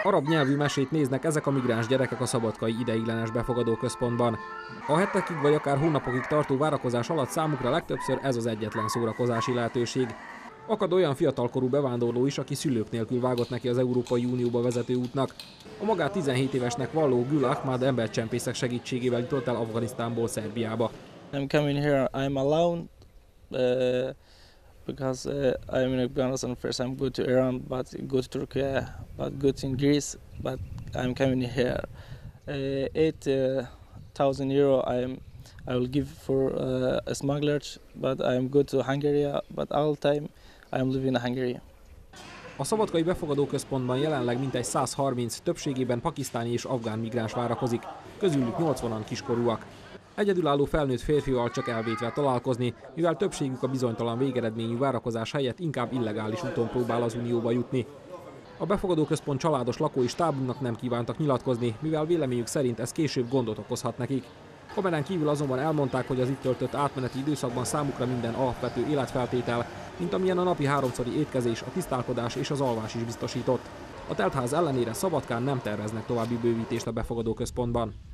Arab nyelvű mesét néznek ezek a migráns gyerekek a szabadkai ideiglenes befogadóközpontban. A hetekig vagy akár hónapokig tartó várakozás alatt számukra legtöbbször ez az egyetlen szórakozási lehetőség. Akad olyan fiatalkorú bevándorló is, aki szülők nélkül vágott neki az Európai Unióba vezető útnak. A magát 17 évesnek valló Gül Ahmad embercsempészek segítségével jutott el Afganisztánból Szerbiába. I'm coming here, I'm alone, because I'm in Afghanistan first. I'm good to Iran, but good to Turkey, but good in Greece, but I'm coming here. 8,000 euro I will give for a smuggler, but I'm good to Hungary, but all time I'm living in Hungary. A szabadkai befogadóközpontban jelenleg mintegy 130, többségében pakisztáni és afgán migráns várakozik, közülük 80-an kiskorúak. Egyedülálló felnőtt férfival csak elvétve találkozni, mivel többségük a bizonytalan végeredményű várakozás helyett inkább illegális úton próbál az Unióba jutni. A befogadóközpont családos lakói stábunknak nem kívántak nyilatkozni, mivel véleményük szerint ez később gondot okozhat nekik. Kamerán kívül azonban elmondták, hogy az itt töltött átmeneti időszakban számukra minden alapvető életfeltétel, mint amilyen a napi 3-szori étkezés, a tisztálkodás és az alvás is biztosított. A teltház ellenére Szabadkán nem terveznek további bővítést a befogadóközpontban.